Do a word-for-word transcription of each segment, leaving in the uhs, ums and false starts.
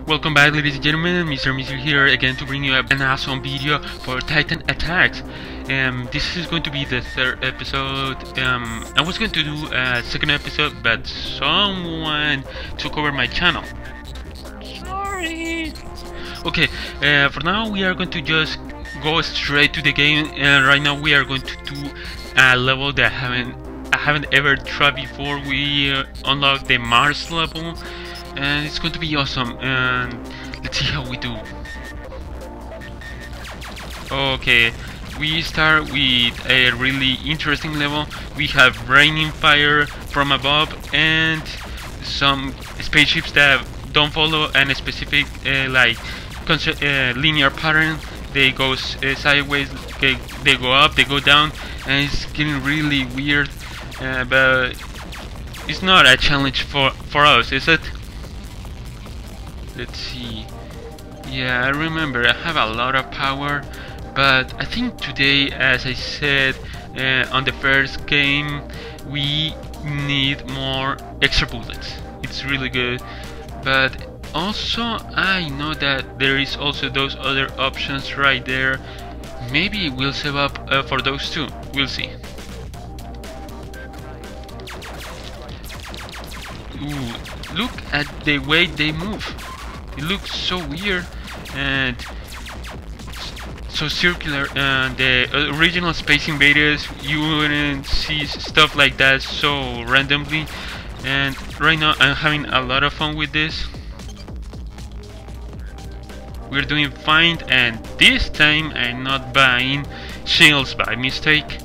Welcome back, ladies and gentlemen. Mister Mister here again to bring you an awesome video for Titan Attacks. Um, this is going to be the third episode. Um, I was going to do a second episode, but someone took over my channel. Sorry. Okay, uh, for now we are going to just go straight to the game, and right now we are going to do a level that I haven't I haven't ever tried before. We uh, unlock the Mars level, and it's going to be awesome. And let's see how we do. Okay, we start with a really interesting level. We have raining fire from above and some spaceships that don't follow a specific uh, like uh, linear pattern. They go uh, sideways, they, they go up, they go down, and it's getting really weird. Uh, but it's not a challenge for for us, is it? Let's see. Yeah, I remember I have a lot of power, but I think today, as I said uh, on the first game, we need more extra bullets. It's really good, but also I know that there is also those other options right there. Maybe we'll save up uh, for those too. We'll see. Ooh, look at the way they move. It looks so weird and so circular. And the original Space Invaders, you wouldn't see stuff like that so randomly. And right now I'm having a lot of fun with this. We're doing fine, and this time I'm not buying shields by mistake.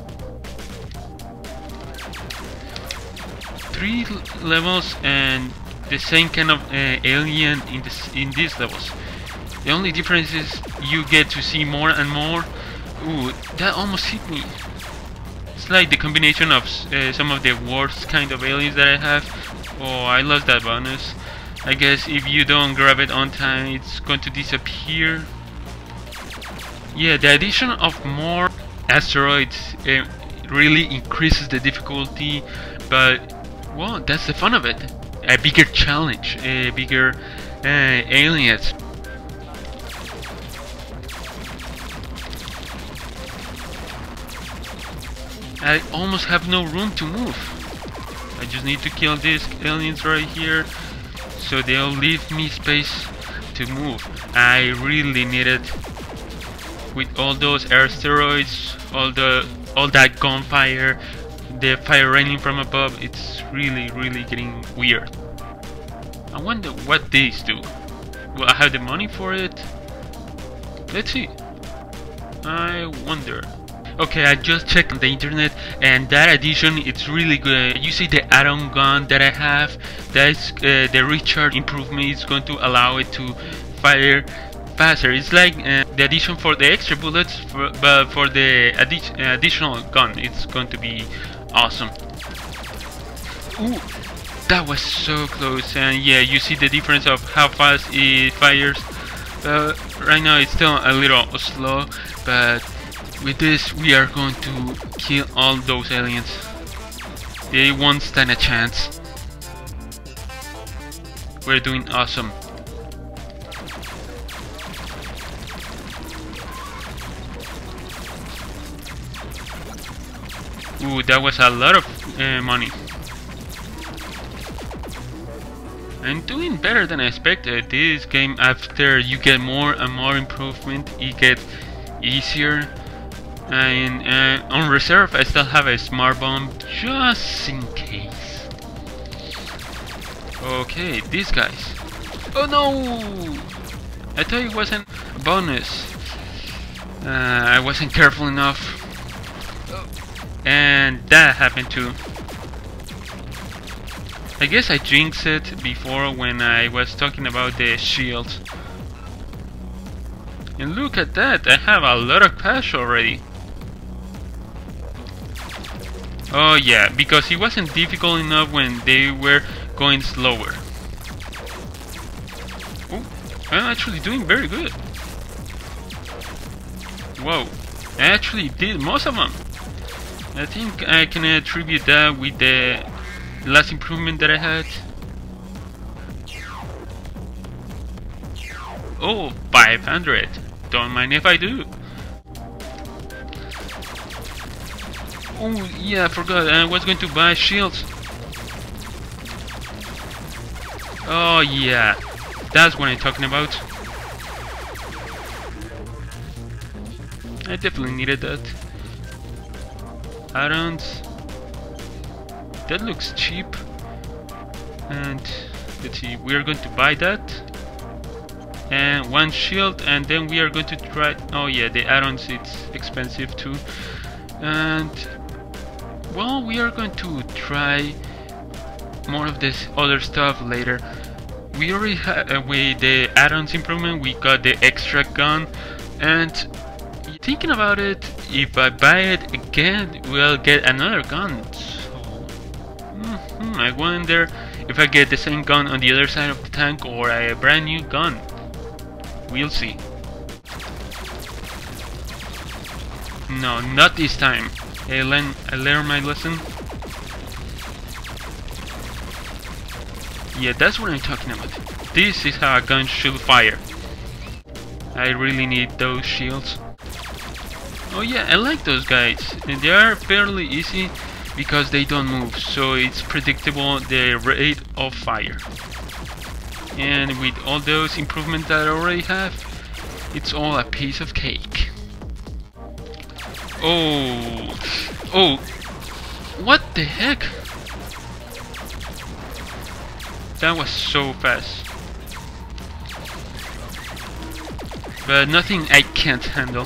Three levels and the same kind of uh, alien in this in these levels. The only difference is you get to see more and more. Ooh, that almost hit me. It's like the combination of uh, some of the worst kind of aliens that I have. Oh, I lost that bonus. I guess if you don't grab it on time, it's going to disappear. Yeah, the addition of more asteroids uh, really increases the difficulty, but well, that's the fun of it. A bigger challenge, a bigger uh, aliens. I almost have no room to move. I just need to kill these aliens right here, so they'll leave me space to move. I really need it. With all those asteroids, all the all that gunfire, the fire raining from above, it's really really getting weird. I wonder what these do. Will I have the money for it? Let's see. I wonder. Okay, I just checked on the internet, and that addition, it's really good. You see the add-on gun that I have, that's uh, the recharge improvement. Is going to allow it to fire faster. It's like uh, the addition for the extra bullets, for, but for the addi additional gun, it's going to be awesome. Ooh, that was so close. And yeah, you see the difference of how fast it fires. Uh, right now it's still a little slow, but with this we are going to kill all those aliens. They won't stand a chance. We're doing awesome. Ooh, that was a lot of uh, money. I'm doing better than I expected. This game, after you get more and more improvement, it gets easier. And uh, on reserve, I still have a smart bomb just in case. Okay, these guys. Oh no! I thought it wasn't a bonus. Uh, I wasn't careful enough. And that happened too. I guess I jinxed it before when I was talking about the shield. And look at that, I have a lot of cash already. Oh yeah, because it wasn't difficult enough when they were going slower. Oh, I'm actually doing very good. Whoa, I actually did most of them. I think I can attribute that with the last improvement that I had. Oh, five hundred. Don't mind if I do. Oh, yeah, I forgot. I was going to buy shields. Oh, yeah. That's what I'm talking about. I definitely needed that. Add-ons. That looks cheap. And let's see, we are going to buy that. And one shield, and then we are going to try. Oh yeah, the add-ons, it's expensive too. And well, we are going to try more of this other stuff later. We already have uh, with the add-ons improvement, we got the extra gun, and thinking about it, if I buy it again, we'll get another gun. So mm-hmm, I wonder if I get the same gun on the other side of the tank or a brand new gun. We'll see. No, not this time. I learned, I learned my lesson. Yeah, that's what I'm talking about. This is how a gun should fire. I really need those shields. Oh yeah, I like those guys. And they are fairly easy because they don't move, so it's predictable the rate of fire. And with all those improvements that I already have, it's all a piece of cake. Oh, oh, what the heck? That was so fast. But nothing I can't handle.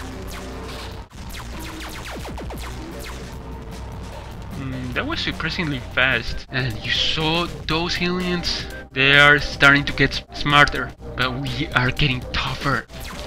Mm, that was surprisingly fast. And you saw those aliens? They are starting to get smarter, but we are getting tougher.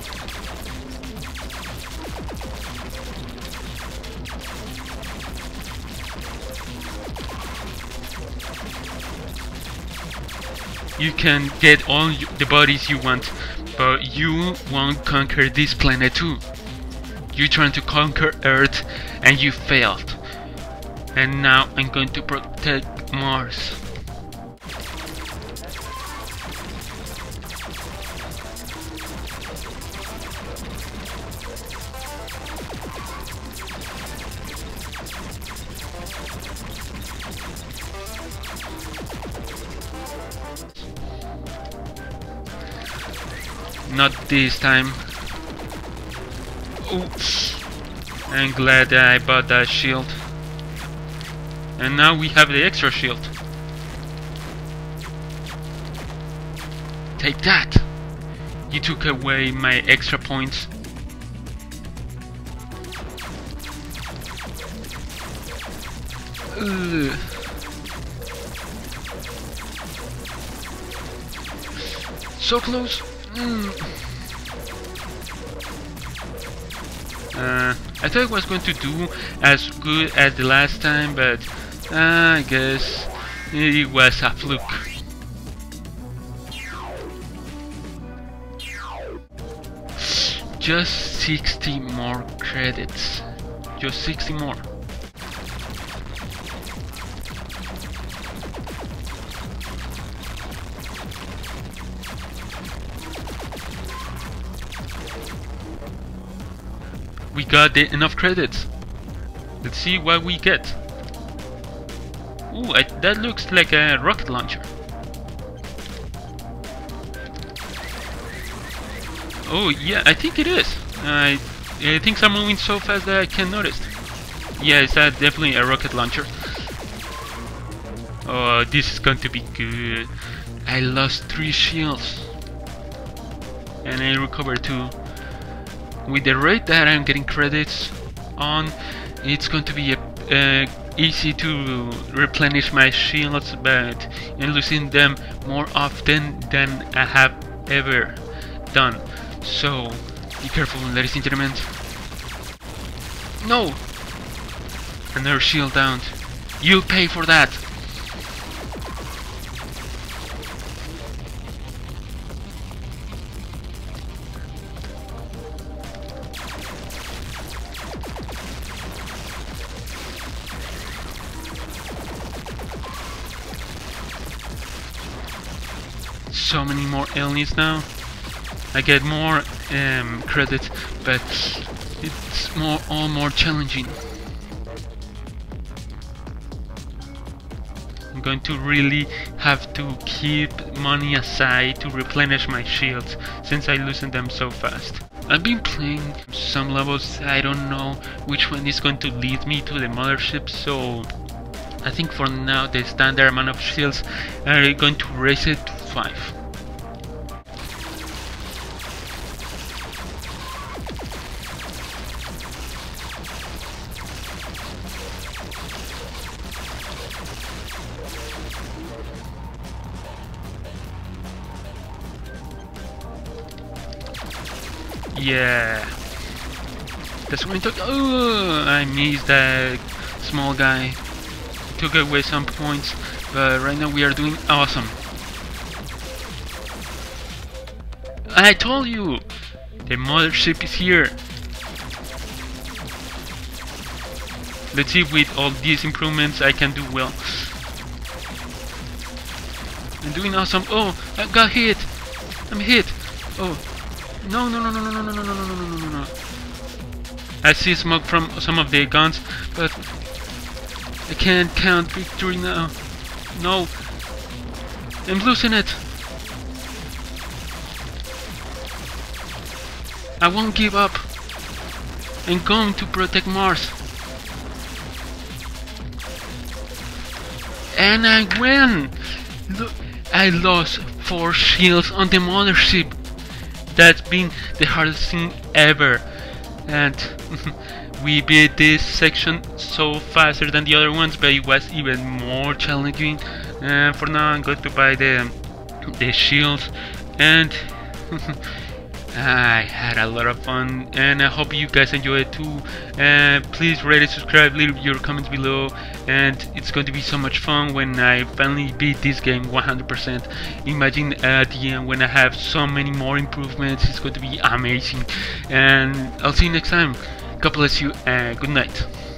You can get all the bodies you want, but you won't conquer this planet too. You tried to conquer Earth and you failed. And now I'm going to protect Mars. Not this time. Oops. I'm glad that I bought that shield. And now we have the extra shield. Take that! You took away my extra points. Ugh. So close! Mm. Uh, I thought I was going to do as good as the last time, but uh, I guess it was a fluke. Just sixty more credits. Just sixty more. We got the enough credits. Let's see what we get. Ooh, I, that looks like a rocket launcher. Oh yeah, I think it is. I, I things are moving so fast that I can't notice. Yeah, it's uh, definitely a rocket launcher. Oh, this is going to be good. I lost three shields. And I recovered two. With the rate that I'm getting credits on, it's going to be uh, easy to replenish my shields, but I'm losing them more often than I have ever done. So be careful, ladies and gentlemen. No! Another shield down. You'll pay for that. So many more aliens now. I get more um, credit, but it's more all more challenging. I'm going to really have to keep money aside to replenish my shields, since I loosen them so fast. I've been playing some levels, I don't know which one is going to lead me to the mothership, so I think for now the standard amount of shields are going to raise it to five. Yeah, that's what I took. Oh, I missed that small guy. Took away some points, but right now we are doing awesome. I told you, the mothership is here. Let's see if with all these improvements I can do well. I'm doing awesome. Oh, I got hit. I'm hit. Oh. No, no, no, no, no, no, no, no, no, no, no, no, no. I see smoke from some of the guns, but I can't count victory now. No. I'm losing it. I won't give up. I'm going to protect Mars. And I win! Look, I lost four shields on the mothership. That's been the hardest thing ever, and we beat this section so faster than the other ones, but it was even more challenging. And for now I'm going to buy the the shields, and I had a lot of fun, and I hope you guys enjoy it too. And uh, please rate and subscribe, leave your comments below, and it's going to be so much fun when I finally beat this game one hundred percent. Imagine at the end when I have so many more improvements. It's going to be amazing, and I'll see you next time. God bless you and good night.